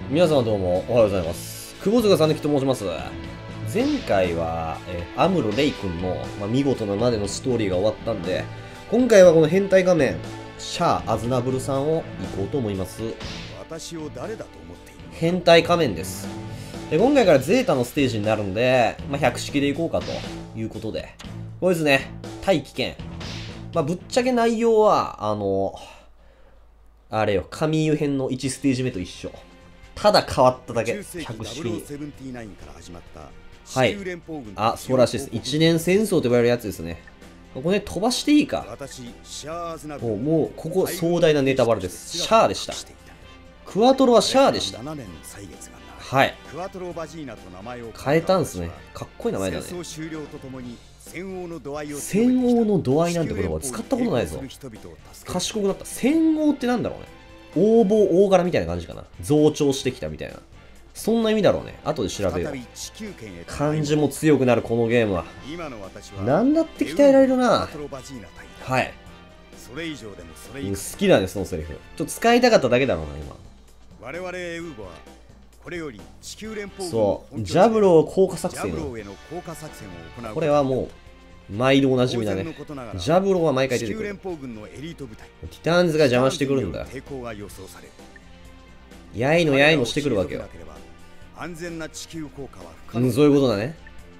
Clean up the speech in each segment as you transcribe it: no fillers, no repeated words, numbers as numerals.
皆様どうもおはようございます。久保塚さんと申します。前回は、アムロレイ君の、見事なまでのストーリーが終わったんで、今回はこの変態仮面、シャア・アズナブルさんを行こうと思います。 私を誰だと思っている？ 変態仮面です。で今回からゼータのステージになるんで、100式でいこうかということで。これですね、対危険。ぶっちゃけ内容は、あれよ、神湯編の1ステージ目と一緒。ただ変わっただけ、100式に。はい。あ、そうらしいです。一年戦争と呼ばれるやつですね。ここね、飛ばしていいか。もう、ここ壮大なネタバレです。シャアでした。クワトロはシャアでした。はい。変えたんすね。かっこいい名前だね。戦王の度合いなんて言葉使ったことないぞ。賢くなった。戦王ってなんだろうね。横暴大柄みたいな感じかな。増長してきたみたいな。そんな意味だろうね。後で調べよう。漢字も強くなるこのゲームは。なんだって鍛えられるな。はい。好きだね、そのセリフ。ちょっと使いたかっただけだろうな、今。そう、ジャブロー効果作戦。これはもう、毎度おなじみだね。ジャブローは毎回出てくる。ティターンズが邪魔してくるんだ。やいのやいのしてくるわけよ。そういうことだね。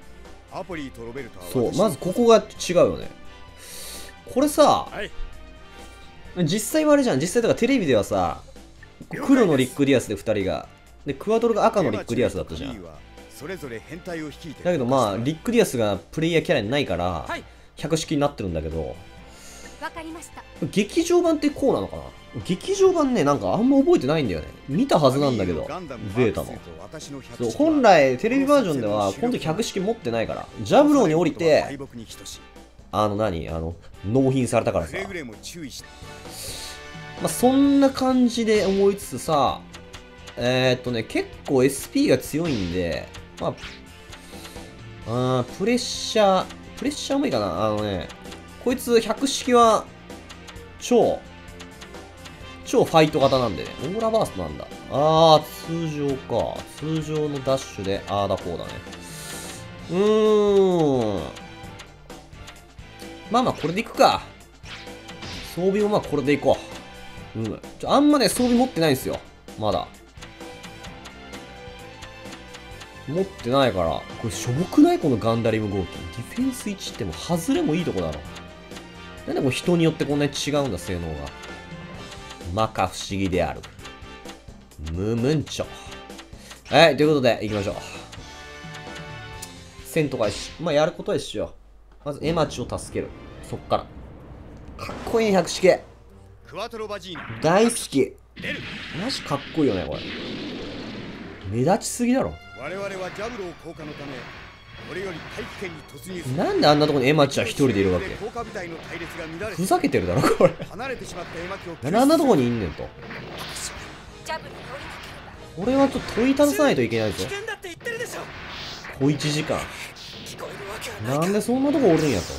そう、まずここが違うよね。これさ、実際はあれじゃん。実際だからテレビではさ、黒のリック・ディアスで2人が。で、クワトロが赤のリック・ディアスだったじゃん。だけどリック・ディアスがプレイヤーキャラにないから、100式になってるんだけど、劇場版ってこうなのかな？劇場版ね、なんかあんま覚えてないんだよね。見たはずなんだけど、ゼータの。そう、本来、テレビバージョンでは、この時100式持ってないから、ジャブローに降りて、納品されたからさ。そんな感じで思いつつさ、結構 SP が強いんで、プレッシャーもいいかな。こいつ100式は、超ファイト型なんでね。オーラバーストなんだ。通常か。通常のダッシュで、だこうだね。これでいくか。装備もこれでいこう。あんまね、装備持ってないんですよ。まだ。持ってないから。これ、しょぼくない？このガンダリム合金。ディフェンス1ってもう、外れもいいとこだろ。なんでこう人によってこんなに違うんだ、性能が。摩訶不思議である。ムムンチョ。はい、ということで、行きましょう。戦とかやることは一緒よ。まず、エマチを助ける。そっから。かっこいい100式。大好き。マジかっこいいよね、これ。目立ちすぎだろ。なんであんなとこにエマチは一人でいるわけ？ふざけてるだろ、これ。なんであんなとこにいんねんと。これはちょっと問いたださないといけないぞ。小1時間。なんでそんなとこおるんやと。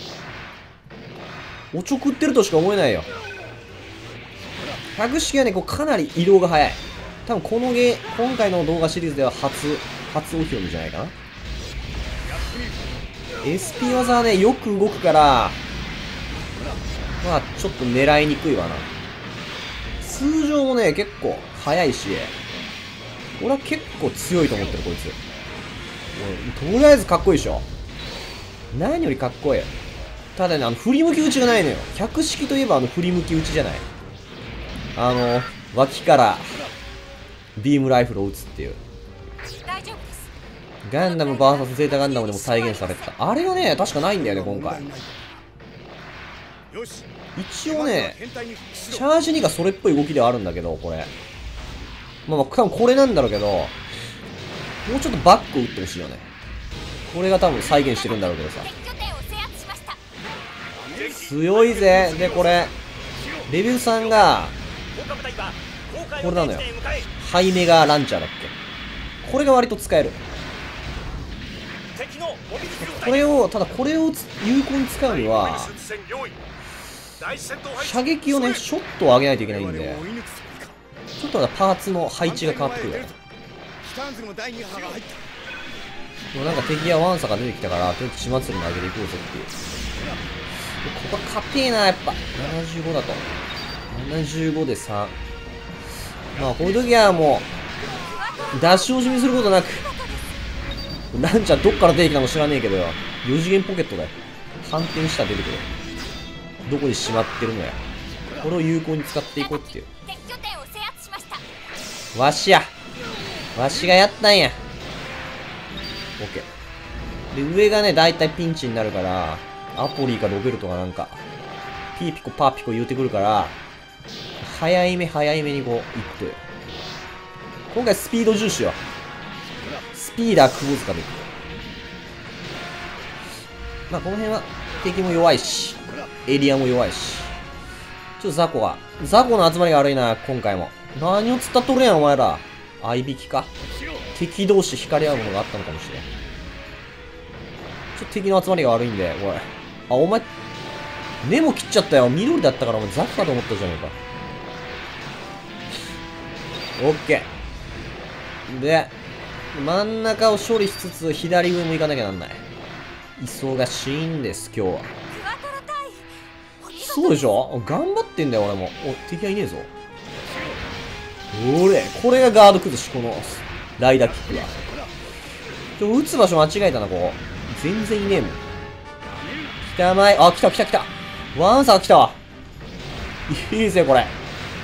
おちょくってるとしか思えないよ。100式はね、かなり移動が早い。多分今回の動画シリーズでは初お披露目じゃないかな。SP 技はね、よく動くから、ちょっと狙いにくいわな。通常もね、結構速いし、俺は結構強いと思ってる、こいつ。とりあえずかっこいいでしょ。何よりかっこいい。ただね、振り向き打ちがないのよ。100式といえば振り向き打ちじゃない。脇から、ビームライフルを撃つっていう。ガンダム VS ゼータガンダムでも再現されてた。あれはね、確かないんだよね、今回。一応ね、チャージ2がそれっぽい動きではあるんだけど、これ。多分これなんだろうけど、もうちょっとバックを打ってほしいよね。これが多分再現してるんだろうけどさ。強いぜ。で、これ、レビューさんが、これなのよ。ハイメガランチャーだっけ。これが割と使える。ただこれを有効に使うには、射撃をね、ショットを上げないといけないんで、ちょっちょっとパーツの配置が変わってくるから。 キタンズの第2波が入った。 もうなんか敵やワンサが出てきたから、とりあえず血祭りに上げていこうぜっていう。ここは硬えな、やっぱ。75だと。75で3。まあ、こういう時はもう、出し惜しみすることなく。ランチャーどっから出てきたの知らねえけどよ。4次元ポケットだよ。反転したら出てくる。どこにしまってるのや。これを有効に使っていこうっていう。わしや。わしがやったんや。オッケー。で、上がね、だいたいピンチになるから、アポリーかロベルトがなんか、ピーピコパーピコ言うてくるから、早いめ早いめにこう、いって。今回スピード重視よ。スピーダー窪塚でいく。まあ、この辺は敵も弱いし、エリアも弱いし。ちょっとザコの集まりが悪いな、今回も。何をつったっとるやん、お前ら。合いびきか。敵同士惹かれ合うものがあったのかもしれん。ちょっと敵の集まりが悪いんで、おい。あ、お前、根も切っちゃったよ。緑だったからお前ザコかと思ったじゃねえか。オッケー。で、真ん中を処理しつつ、左上も行かなきゃなんない。忙しいんです、今日は。そうでしょ？頑張ってんだよ、俺も。お、敵はいねえぞ。これがガード崩し、この、ライダーキックが。撃つ場所間違えたな、ここ。全然いねえもん。来たまえ。あ、来た。ワンサー来たわ。いいぜ、これ。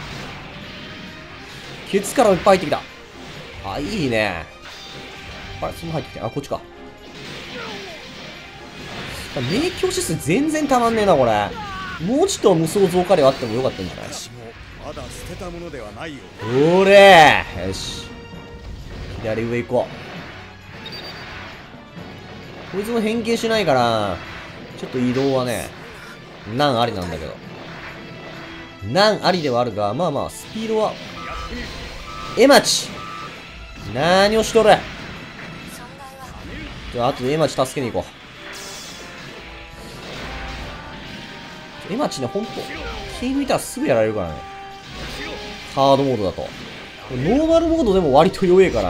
ケツからいっぱい入ってきた。あ、いいね。あれ、そんな入ってきた。あ、こっちか。明鏡指数全然たまんねえな、これ。もうちょっと無双増加量あってもよかったんじゃない？ 私もまだ捨てたものではないよ。 よし。左上行こう。こいつも変形しないから、ちょっと移動はね、難ありなんだけど。難ありではあるが、まあまあ、スピードは。エマチ何をしとる。じゃあ、あとでエマチ助けに行こう。エマチね、ほんと、気抜いたらすぐやられるからね。ハードモードだと。ノーマルモードでも割と弱えから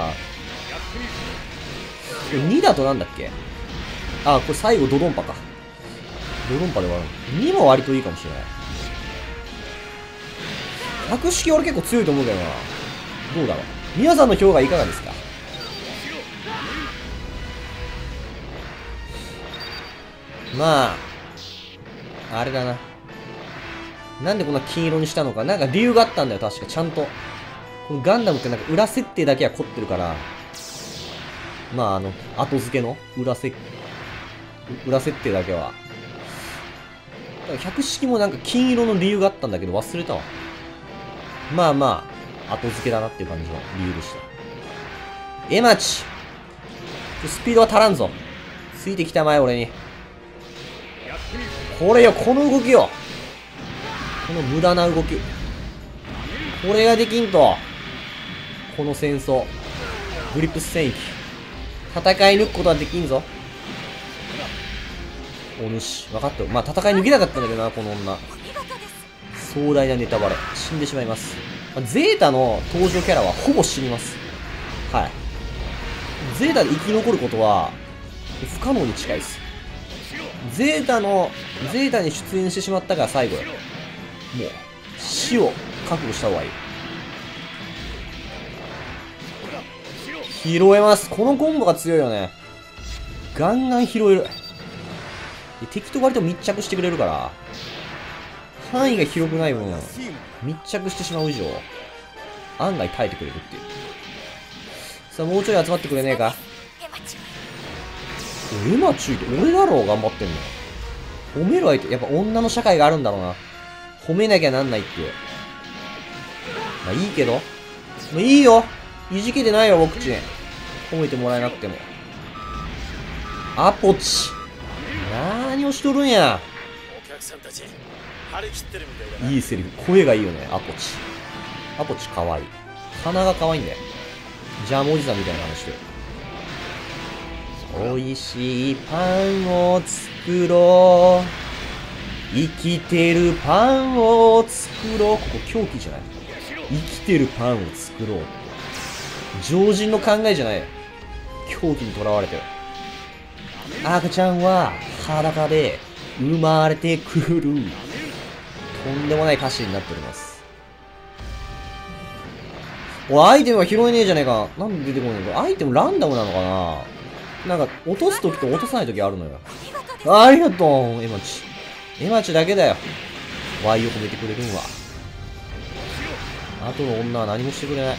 。2だとなんだっけ？あ、これ最後ドドンパか。ドドンパで終わる。2も割といいかもしれない。百式俺結構強いと思うけどな。どうだろう。皆さんの評価いかがですか？まあ、あれだな。なんでこんな金色にしたのか。なんか理由があったんだよ、確か。ちゃんと。このガンダムってなんか裏設定だけは凝ってるから。まあ後付けの裏設定だけは。だから百式もなんか金色の理由があったんだけど忘れたわ。まあまあ、後付けだなっていう感じの理由でした。エマチスピードは足らんぞ。ついてきたまえ、俺に。これよ、この動きよ。この無駄な動き。これができんと。この戦争。グリップス戦役。戦い抜くことはできんぞ。お主。分かった。まあ、戦い抜けなかったんだけどな、この女。壮大なネタバレ。死んでしまいます。ゼータの登場キャラはほぼ死にます。はい。ゼータで生き残ることは、不可能に近いです。ゼータに出演してしまったから最後よ。もう、死を覚悟した方がいい。拾えます。このコンボが強いよね。ガンガン拾える。敵と割と密着してくれるから、範囲が広くない分、密着してしまう以上、案外耐えてくれるっていう。さあ、もうちょい集まってくれねえか。エマチュイって俺だろう、頑張ってんの。褒める相手、やっぱ女の社会があるんだろうな。褒めなきゃなんないっていう。まあいいけど。まあいいよ。いじけてないよ、僕ちん。褒めてもらえなくても。アポチ。何をしとるんや。 お客さんたち張り切ってるみたいだな。 いいセリフ。声がいいよね、アポチ。アポチかわいい。鼻がかわいいんだよ。ジャムおじさんみたいな話してる。美味しいパンを作ろう。生きてるパンを作ろう。ここ狂気じゃない？ 生きてるパンを作ろう。常人の考えじゃないよ。狂気にとらわれてる。赤ちゃんは裸で生まれてくる。とんでもない歌詞になっております。おい、アイテムは拾えねえじゃねえか。なんで出てこないの？アイテムランダムなのかな？なんか、落とすときと落とさないときあるのよ。ありがとう、エマチ。エマチだけだよ。ワイを褒めてくれるんは。あとの女は何もしてくれない。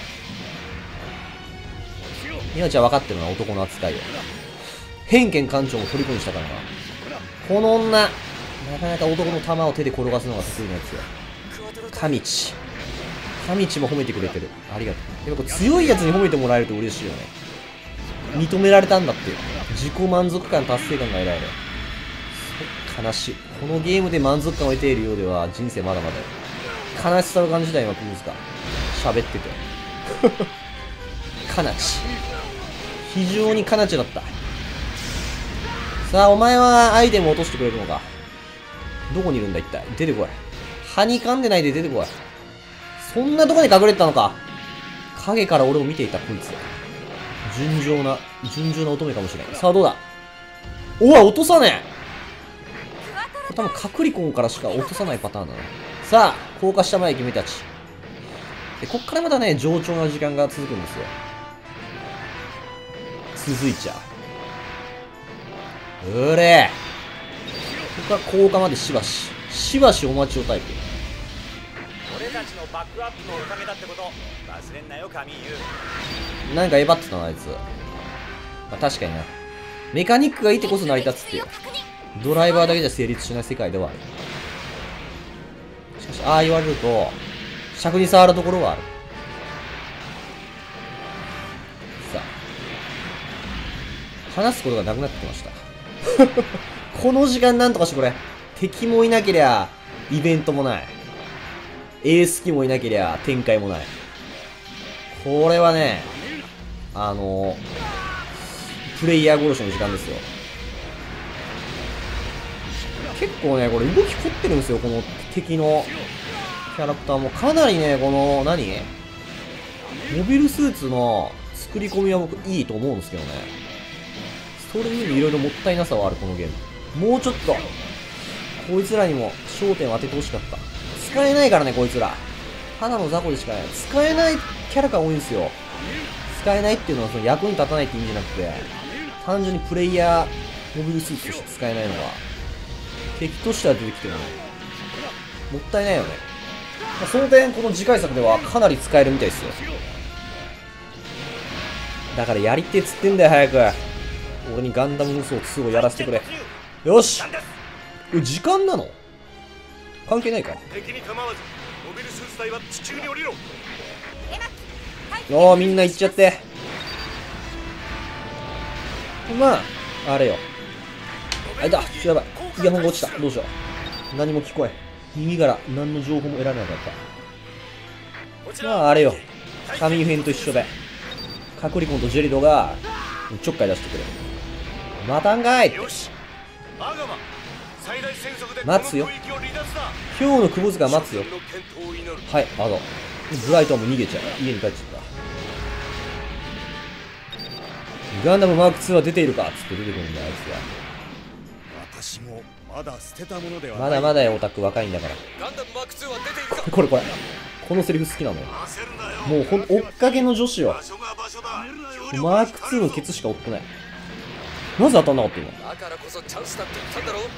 エマチは分かってるな、男の扱いを。偏見館長も虜にしたからな。この女、なかなか男の玉を手で転がすのが得意なやつよ。神地。神地も褒めてくれてる。ありがとう。やっぱ強いやつに褒めてもらえると嬉しいよね。認められたんだっていう。自己満足感、達成感が得られる。悲しい。このゲームで満足感を得ているようでは、人生まだまだよ。悲しさを感じた今、クムズか。喋ってて。悲しい。非常に悲しだった。さあ、お前はアイテムを落としてくれるのか。どこにいるんだ、一体。出てこい。はにかんでないで出てこい。そんなとこに隠れてたのか。影から俺を見ていた、こいつ。純情な乙女かもしれない。さあ、どうだ。おわ、落とさねえ。これ多分、カクリコンからしか落とさないパターンだな。さあ、高架下まで君たち。で、こっからまたね、冗長な時間が続くんですよ。続いちゃう。うれー。ここから高架までしばし。しばしお待ちをタイプ。 俺たちのバックアップのおかげだってこと忘れんなよ、カミーユ。 なんかえばってたな、あいつ。まあ、確かにな。メカニックがいてこそ成り立つっていう。ドライバーだけじゃ成立しない世界ではある。しかし、ああ言われると、尺に触るところはある。さあ。話すことがなくなってきました。この時間なんとかしてくれ。敵もいなけりゃ、イベントもない。エース機もいなけりゃ、展開もない。これはね、プレイヤー殺しの時間ですよ。結構ね、これ動き凝ってるんですよ、この敵のキャラクターも。かなりね、この、モビルスーツの作り込みは僕いいと思うんですけどね。それにもいろいろもったいなさはある、このゲーム。もうちょっと、こいつらにも焦点を当ててほしかった。使えないからね、こいつら。ただの雑魚でしかない。使えないキャラが多いんですよ。使えないっていうのはその役に立たないって意味じゃなくて、単純にプレイヤーモビルスーツとして使えないのが、敵としては出てきてるのね。もったいないよね。その点、この次回作ではかなり使えるみたいですよ。だからやりてえっつってんだよ、早く。俺にガンダム無双2をやらせてくれ。よし！時間なの？関係ないか。 敵に構わずモビルスーツ隊は地中に降りろ。 おー、みんな行っちゃって。まあ、あれよ。あいた、やばい。イヤホンが落ちた。どうしよう。何も聞こえ。耳から何の情報も得られなかった。まあ、あれよ。神編と一緒で。カクリコンとジェリドが、ちょっかい出してくれる。またんかい。 よし。アガマ、最大戦速で待つよ。今日の窪塚待つよ。はい、ブライトはもう逃げちゃう。家に帰っちゃった。ガンダムマーク2は出ているかっつって出てくるんだよ、あい私もまだ捨てたものではつは。 ない。 まだまだよ、オタク若いんだから。 ガンダムマーク2は出ているか。 これ。このセリフ好きなのよ。もう追っかけの女子よ。マーク2のケツしか追ってない。なぜ当たんなかった今。 だからこそチャンスだって言ったんだろう。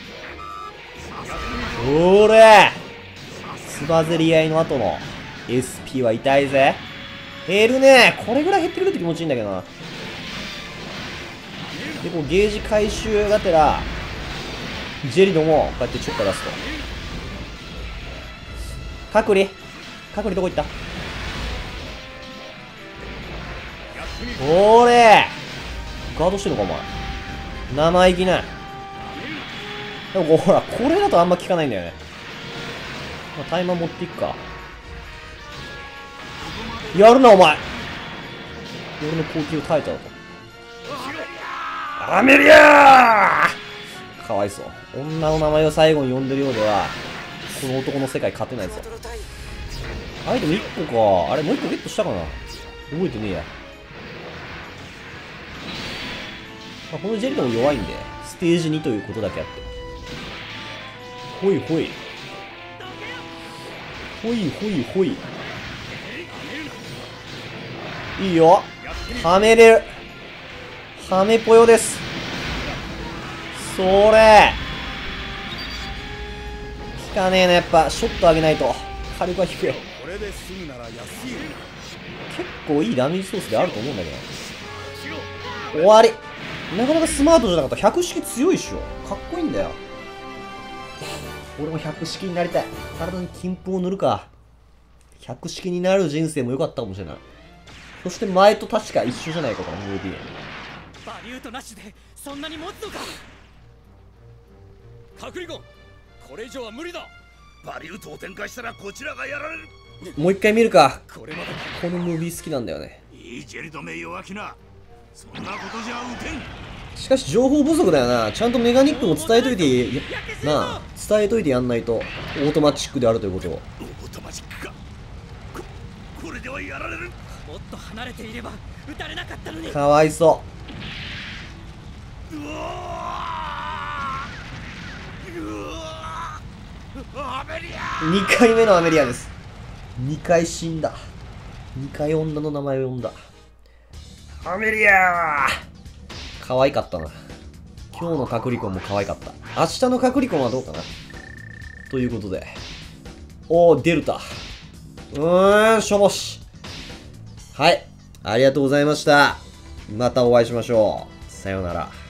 おーれつばぜり合いの後の SP は痛いぜ。減るね。これぐらい減ってくると気持ちいいんだけどな。で、こうゲージ回収がてら、ジェリドもこうやってちょっかい出すと。隔離どこ行った？おーれガードしてんのかお前。生意気な。でもほら、これだとあんま効かないんだよね。まあ、タイマー持っていくか。やるなお前。俺の攻撃を耐えただと。アメリアーかわいそう。女の名前を最後に呼んでるようでは、この男の世界勝てないぞ。 アイテム1個か。あれ、もう1個ゲットしたかな。覚えてねえや。まあ、このジェリトも弱いんで、ステージ2ということだけあって。ほいほい。ほいほいほい。いいよ。はめれる。はめぽよです。それ。効かねえな、やっぱ。ショット上げないと。火力は低い。結構いいダメージソースであると思うんだけど。終わり。なかなかスマートじゃなかった。100式強いっしょ。かっこいいんだよ。俺も100式になりたい。体に金粉を塗るか。100式になる人生も良かったかもしれない。そして前と確か一緒じゃないか、このムービー。 バリュートなしでそんなに持つのか。カクリゴン、これ以上は無理だ。 バリュートを展開したらこちらがやられる。 もう一回見るか。 これまでこのムービー好きなんだよね。 いいジェリドめ弱気な。そんなことじゃ撃てん。 しかし情報不足だよな。ちゃんとメガニックも伝えといてなあ、伝えといてやんないと。オートマチックであるということを。 オートマチックか。これではやられる。 もっと離れていれば撃たれなかったのに。 かわいそう。 うわアメリア。 2回目のアメリアです。2回死んだ。2回女の名前を呼んだ。アメリアー。可愛かったな。今日のカクリコンも可愛かった。明日のカクリコンはどうかな。ということで。おー、デルタ。しょぼし。はい。ありがとうございました。またお会いしましょう。さようなら。